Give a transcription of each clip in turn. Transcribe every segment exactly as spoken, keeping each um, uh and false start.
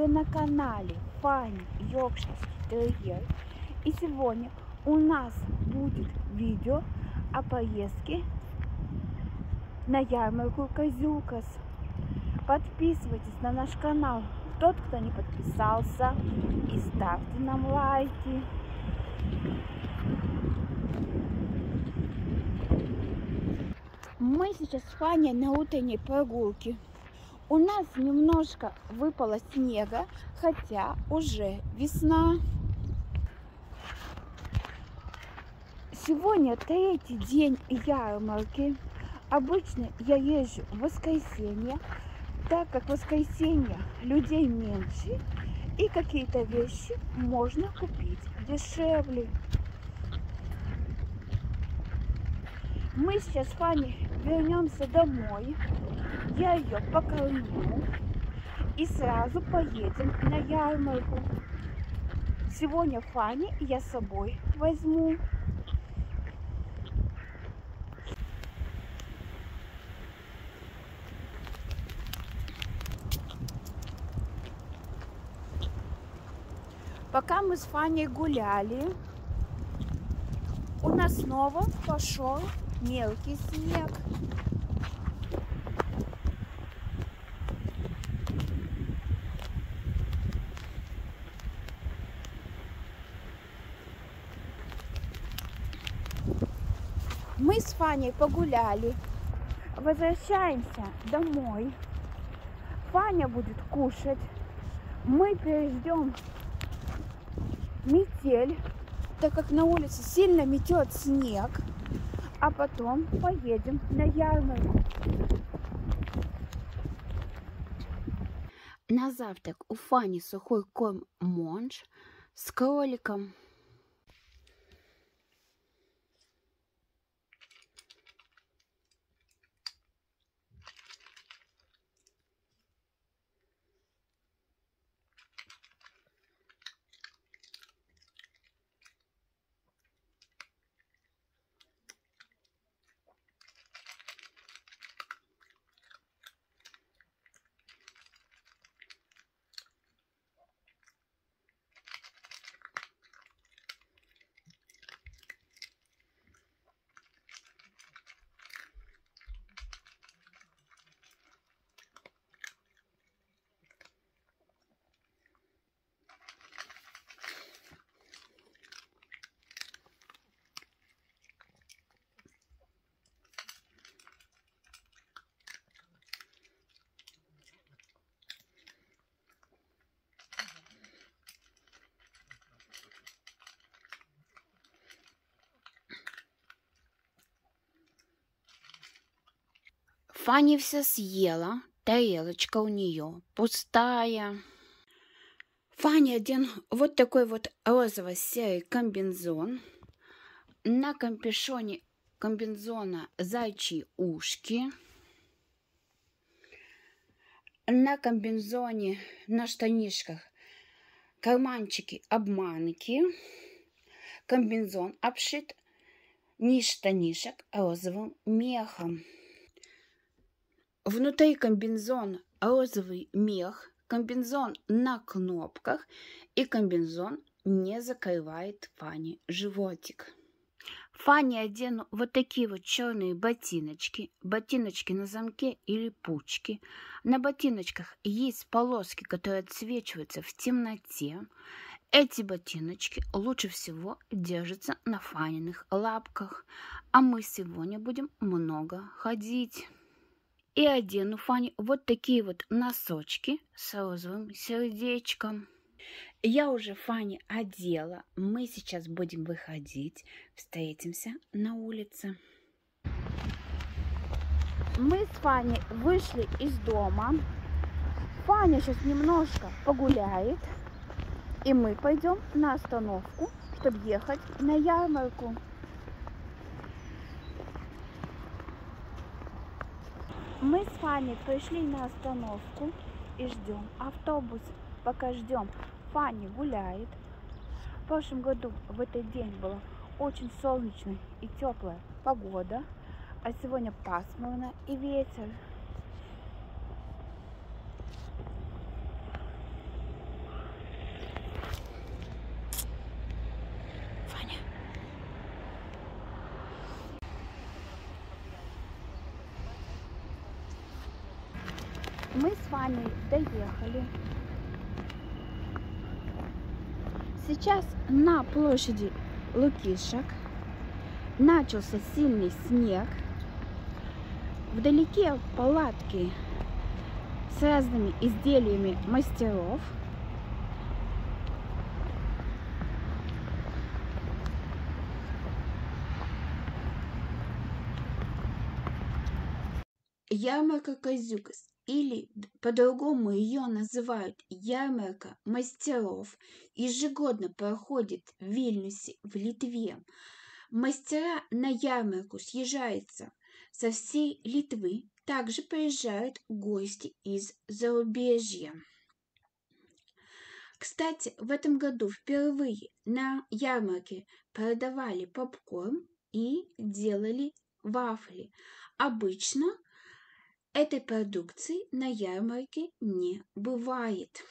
Вы на канале Фанни Йоркширский терьер. И сегодня у нас будет видео о поездке на ярмарку Козюлькас. Подписывайтесь на наш канал, тот, кто не подписался, и ставьте нам лайки. Мы сейчас с Фаней на утренней прогулке. У нас немножко выпало снега, хотя уже весна. Сегодня третий день ярмарки. Обычно я езжу в воскресенье, так как в воскресенье людей меньше и какие-то вещи можно купить дешевле. Мы сейчас с Фаней вернемся домой, я ее покормлю и сразу поедем на ярмарку. Сегодня Фанни я с собой возьму. Пока мы с Фаней гуляли, у нас снова пошел мелкий снег. Мы с Фаней погуляли, возвращаемся домой. Фаня будет кушать. Мы переждем метель, так как на улице сильно метет снег, а потом поедем на ярмарку. На завтрак у Фани сухой корм Монж с кроликом. Фанни все съела, тарелочка у нее пустая. Фанни оден вот такой вот розово-серый комбинезон. На капюшоне комбинезона зайчьи ушки. На комбинезоне, на штанишках карманчики-обманки. Комбинезон обшит низ штанишек розовым мехом. Внутри комбинезона розовый мех, комбинезон на кнопках, и комбинезон не закрывает Фанни животик. Фанни одену вот такие вот черные ботиночки, ботиночки на замке и липучки. На ботиночках есть полоски, которые отсвечиваются в темноте. Эти ботиночки лучше всего держатся на Фанниных лапках, а мы сегодня будем много ходить. И одену Фанни вот такие вот носочки с розовым сердечком. Я уже Фанни одела. Мы сейчас будем выходить. Встретимся на улице. Мы с Фанни вышли из дома. Фаня сейчас немножко погуляет. И мы пойдем на остановку, чтобы ехать на ярмарку. Мы с Фаней пришли на остановку и ждем автобус. Пока ждем, Фанни гуляет. В прошлом году в этот день была очень солнечная и теплая погода, а сегодня пасмурно и ветер. Мы с вами доехали. Сейчас на площади Лукишек начался сильный снег. Вдалеке палатки с разными изделиями мастеров. Ярмарка Козюкас, или по-другому ее называют ярмарка мастеров, ежегодно проходит в Вильнюсе, в Литве. Мастера на ярмарку съезжаются со всей Литвы, также приезжают гости из зарубежья. Кстати, в этом году впервые на ярмарке продавали попкорн и делали вафли. Обычно этой продукции на ярмарке не бывает.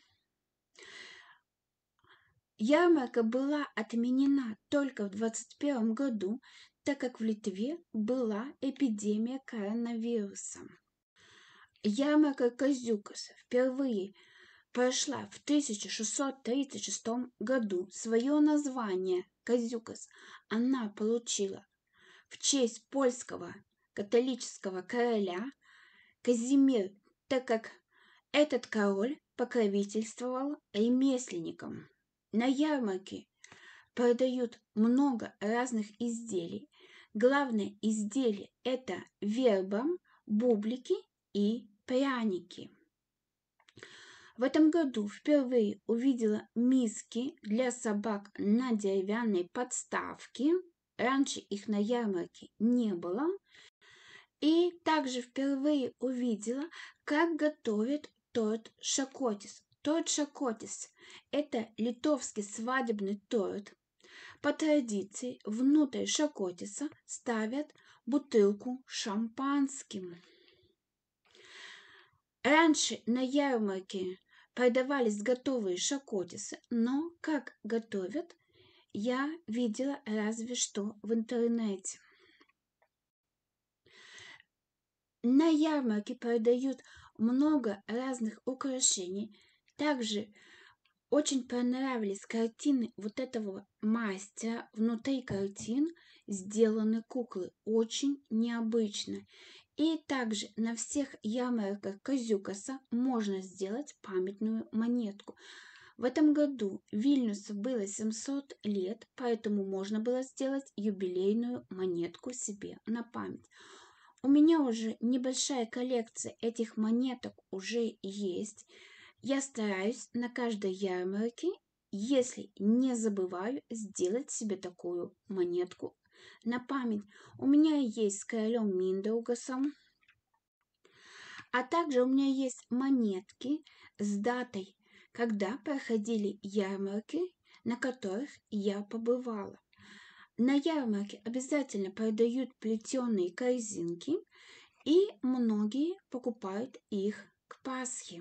Ярмарка была отменена только в двадцать первом году, так как в Литве была эпидемия коронавируса. Ярмарка Козюкас впервые прошла в тысяча шестьсот тридцать шестом году. Свое название Козюкас она получила в честь польского католического короля Казимир, так как этот король покровительствовал ремесленникам. На ярмарке продают много разных изделий. Главное изделие – это верба, бублики и пряники. В этом году впервые увидела миски для собак на деревянной подставке. Раньше их на ярмарке не было. И также впервые увидела, как готовят торт шакотис. Торт шакотис – это литовский свадебный торт. По традиции внутрь шакотиса ставят бутылку шампанским. Раньше на ярмарке продавались готовые шакотисы, но как готовят, я видела разве что в интернете. На ярмарке продают много разных украшений. Также очень понравились картины вот этого мастера. Внутри картин сделаны куклы. Очень необычно. И также на всех ярмарках Козюкаса можно сделать памятную монетку. В этом году Вильнюсу было семьсот лет, поэтому можно было сделать юбилейную монетку себе на память. У меня уже небольшая коллекция этих монеток уже есть. Я стараюсь на каждой ярмарке, если не забываю, сделать себе такую монетку на память. У меня есть с королем Миндаугасом. А также у меня есть монетки с датой, когда проходили ярмарки, на которых я побывала. На ярмарке обязательно продают плетеные корзинки, и многие покупают их к Пасхе.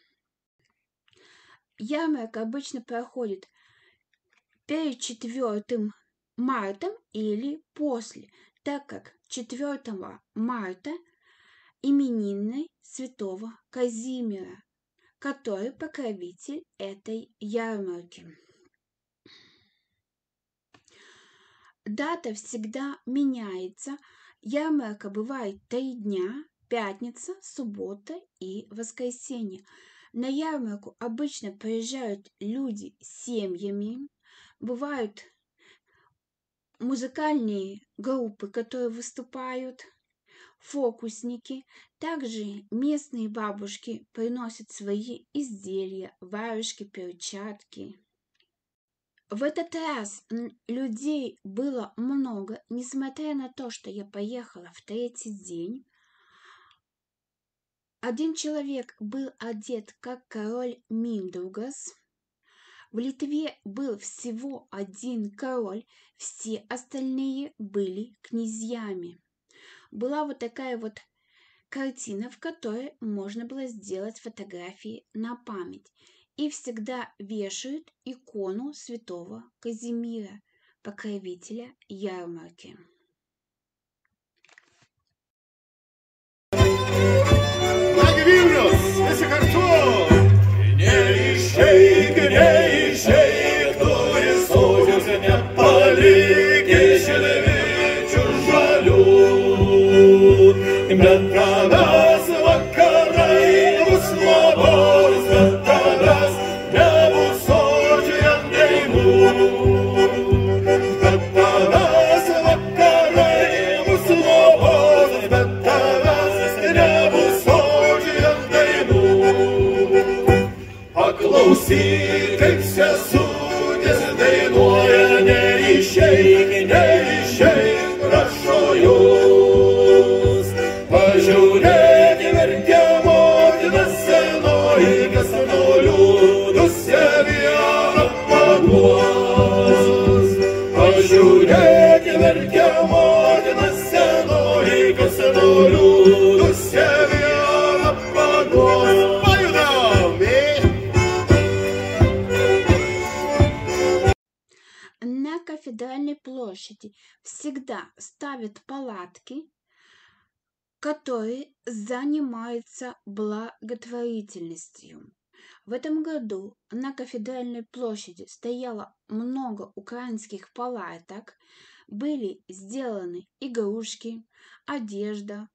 Ярмарка обычно проходит перед четвёртым марта или после, так как четвёртого марта именины святого Казимира, который покровитель этой ярмарки. Дата всегда меняется. Ярмарка бывает три дня: пятница, суббота и воскресенье. На ярмарку обычно приезжают люди с семьями. Бывают музыкальные группы, которые выступают, фокусники. Также местные бабушки приносят свои изделия, варежки, перчатки. В этот раз людей было много, несмотря на то, что я поехала в третий день. Один человек был одет как король Миндаугас. В Литве был всего один король, все остальные были князьями. Была вот такая вот картина, в которой можно было сделать фотографии на память. И всегда вешают икону святого Казимира, покровителя ярмарки. Like bet tavęs vakarai bus nuobodūs, bet tavęs nebus sodžiai ant dainų. Bet tavęs vakarai bus nuobodūs, bet tavęs nebus sodžiai ant dainų. Paklausyk, kaip sesutės dainuoja, neišeik, neišeik, prašau jūs. Pažiūrėk, verkia motina senoji, kas nuliūdusią vieną paguos. Pažiūrėk, verkia motina senoji, kas nuliūdusią vieną paguos. На Кафедральной площади всегда ставят палатки, которые занимаются благотворительностью. В этом году на Кафедральной площади стояло много украинских палаток, были сделаны игрушки, одежда.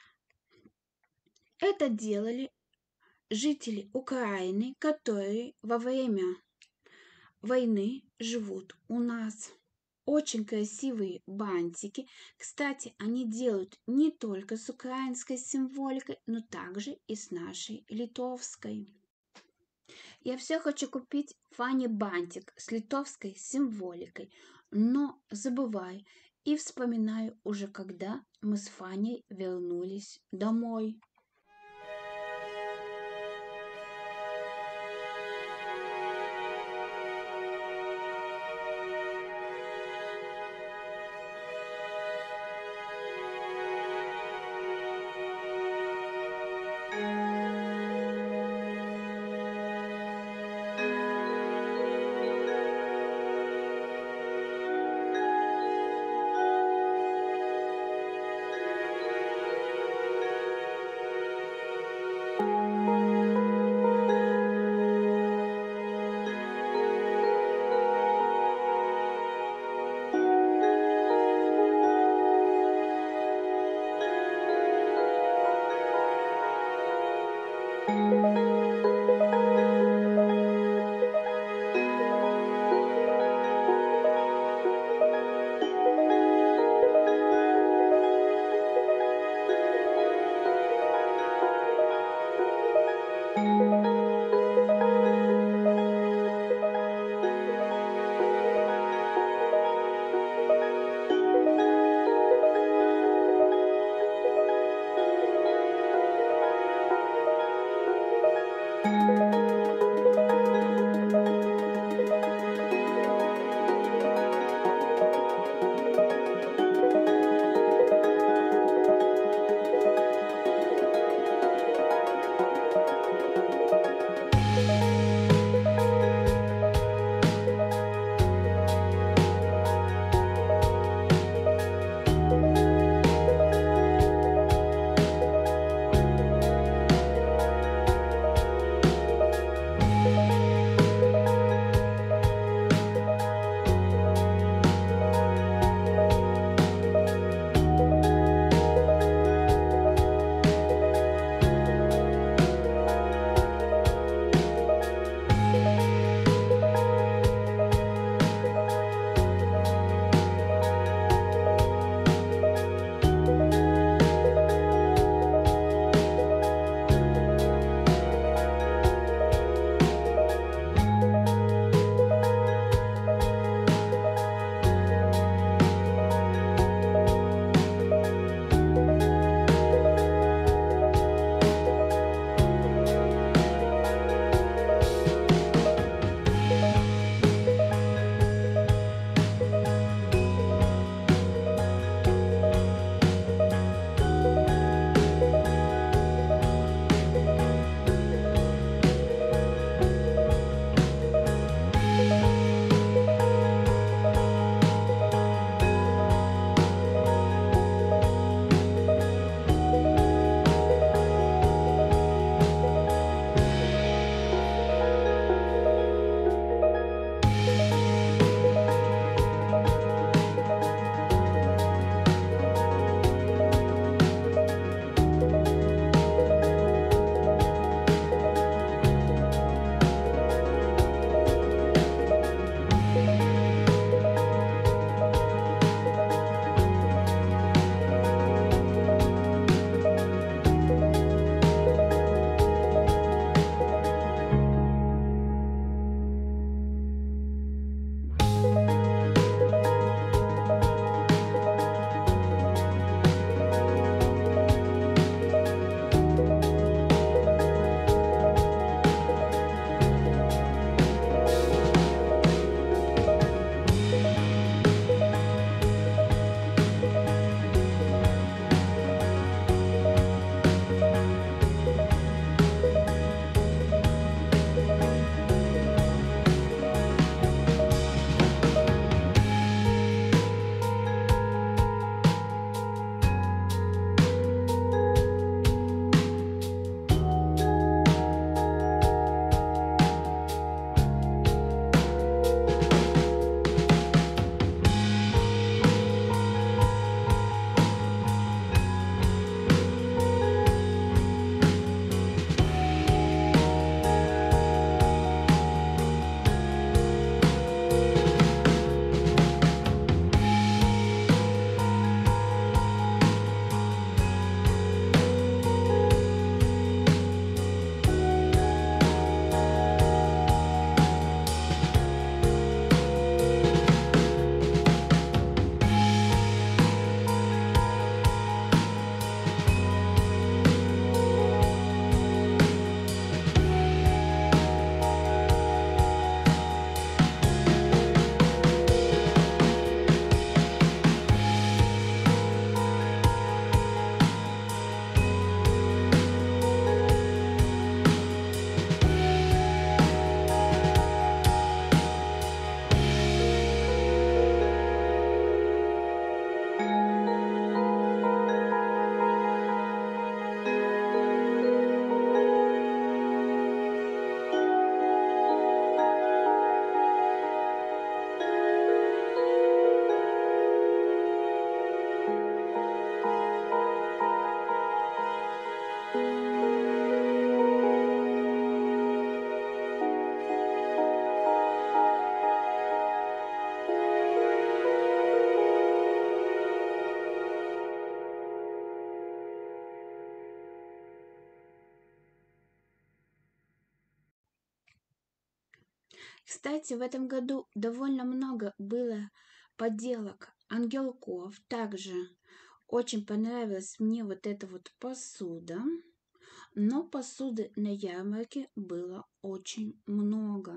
Это делали жители Украины, которые во время войны живут у нас. Очень красивые бантики. Кстати, они делают не только с украинской символикой, но также и с нашей литовской. Я все хочу купить Фане бантик с литовской символикой, но забываю и вспоминаю уже, когда мы с Фаней вернулись домой. Кстати, в этом году довольно много было поделок ангелков. Также очень понравилась мне вот эта вот посуда. Но посуды на ярмарке было очень много.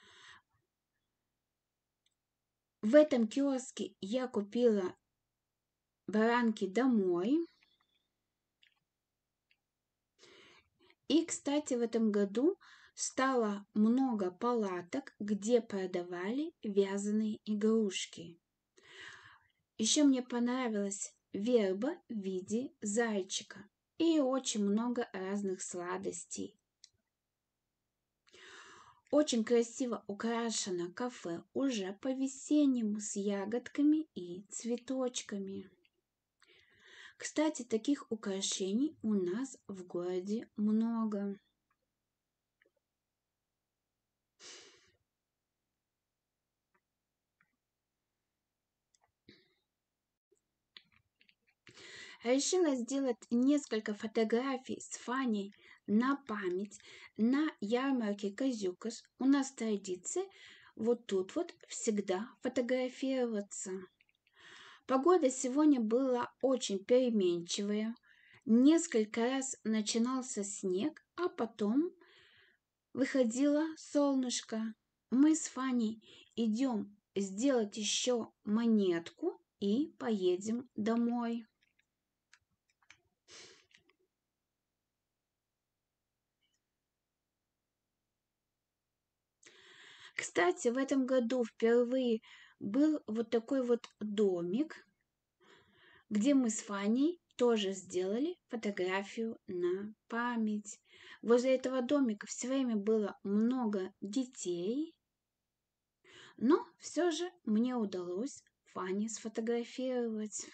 В этом киоске я купила баранки домой. И, кстати, в этом году стало много палаток, где продавали вязаные игрушки. Еще мне понравилась верба в виде зайчика и очень много разных сладостей. Очень красиво украшено кафе уже по-весеннему с ягодками и цветочками. Кстати, таких украшений у нас в городе много. Решила сделать несколько фотографий с Фаней на память на ярмарке Козюкас. У нас традиция вот тут вот всегда фотографироваться. Погода сегодня была очень переменчивая. Несколько раз начинался снег, а потом выходило солнышко. Мы с Фаней идем сделать еще монетку и поедем домой. Кстати, в этом году впервые был вот такой вот домик, где мы с Фаней тоже сделали фотографию на память. Возле этого домика все время было много детей, но все же мне удалось Фане сфотографировать.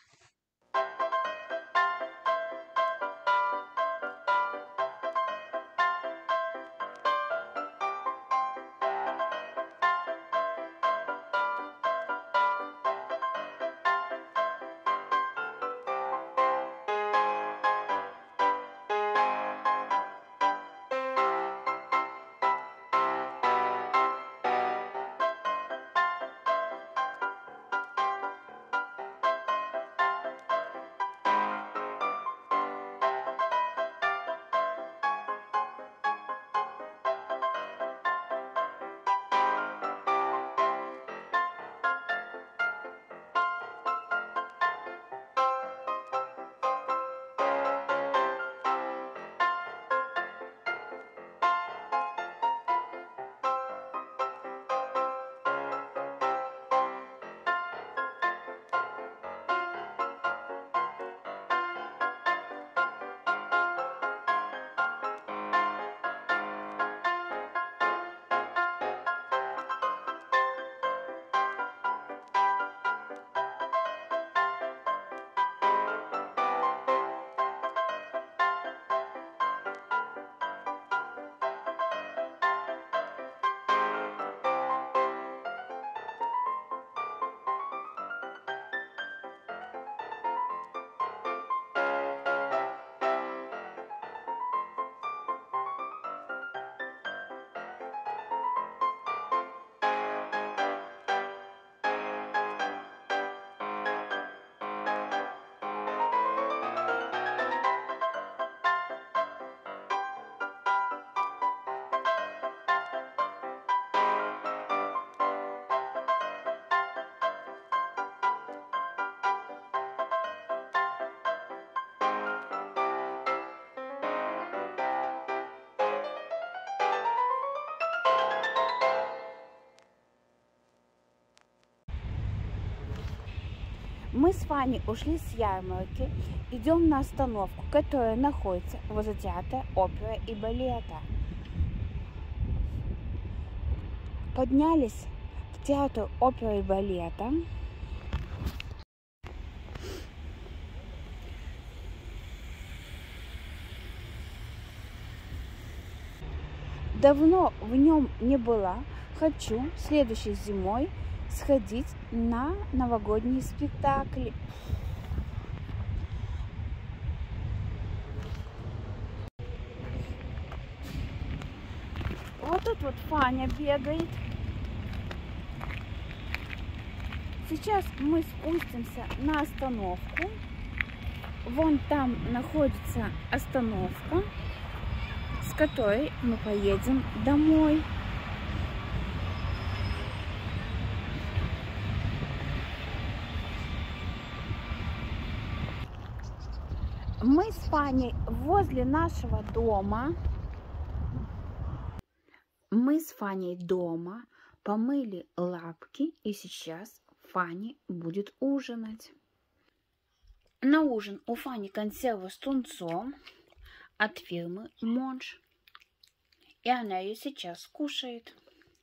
Мы с Фаней ушли с ярмарки, идем на остановку, которая находится возле театра оперы и балета. Поднялись в театр оперы и балета. Давно в нем не была. Хочу следующей зимой сходить на новогодние спектакли. Вот тут вот Фаня бегает. Сейчас мы спустимся на остановку. Вон там находится остановка, с которой мы поедем домой. Мы с Фаней возле нашего дома. Мы с Фаней дома помыли лапки, и сейчас Фаня будет ужинать. На ужин у Фани консерва с тунцом от фирмы Монж. И она ее сейчас кушает.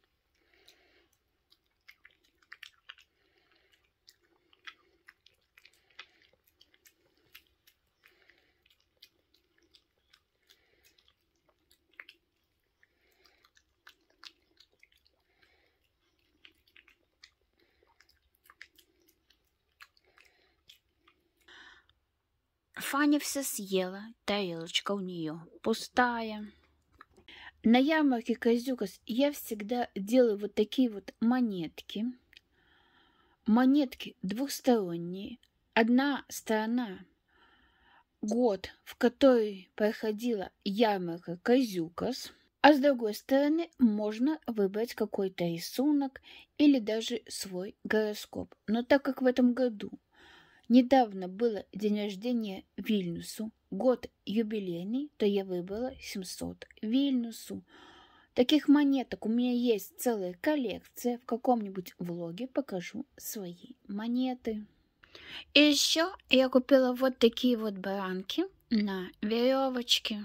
Фаня все съела, тарелочка у нее пустая. На ярмарке Козюкас я всегда делаю вот такие вот монетки. Монетки двухсторонние. Одна сторона — год, в который проходила ярмарка Козюкас, а с другой стороны можно выбрать какой-то рисунок или даже свой гороскоп. Но так как в этом году недавно было день рождения Вильнюсу, год юбилейный, то я выбрала семьсот Вильнюсу. Таких монеток у меня есть целая коллекция. В каком-нибудь влоге покажу свои монеты. И еще я купила вот такие вот баранки на веревочке.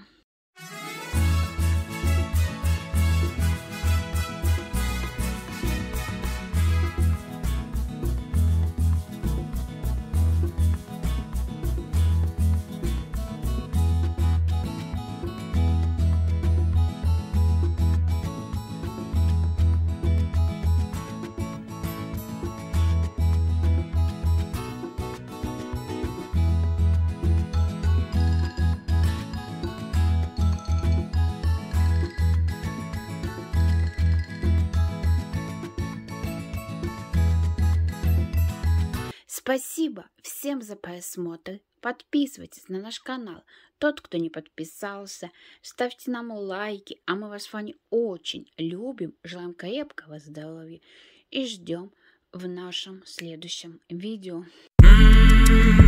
Спасибо всем за просмотр. Подписывайтесь на наш канал. Тот, кто не подписался, ставьте нам лайки. А мы вас с вами очень любим. Желаем крепкого здоровья и ждем в нашем следующем видео.